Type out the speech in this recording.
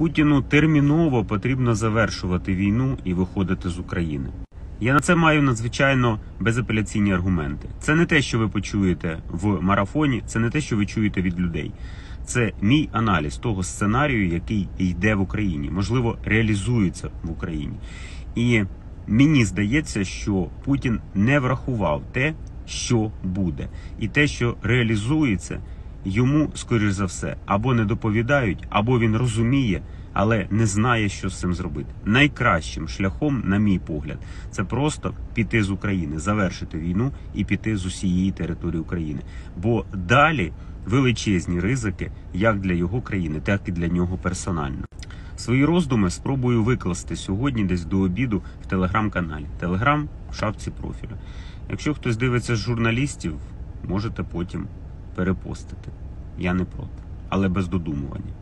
Путіну терміново потрібно завершувати війну і виходити з України. Я на це маю надзвичайно безапеляційні аргументи. Це не те, що ви почуєте в марафоні, це не те, що ви чуєте від людей. Це мій аналіз того сценарію, який йде в Україні, можливо, реалізується в Україні. І мені здається, що Путін не врахував те, що буде. І те, що реалізується, йому, скоріш за все, або не доповідають, або він розуміє, але не знає, що з цим зробити. Найкращим шляхом, на мій погляд, це просто піти з України, завершити війну і піти з усієї території України. Бо далі величезні ризики як для його країни, так і для нього персонально. Свої роздуми спробую викласти сьогодні десь до обіду в телеграм-каналі. Телеграм в шапці профілю. Якщо хтось дивиться з журналістів, можете потім перепостити. Я не проти, але без додумування.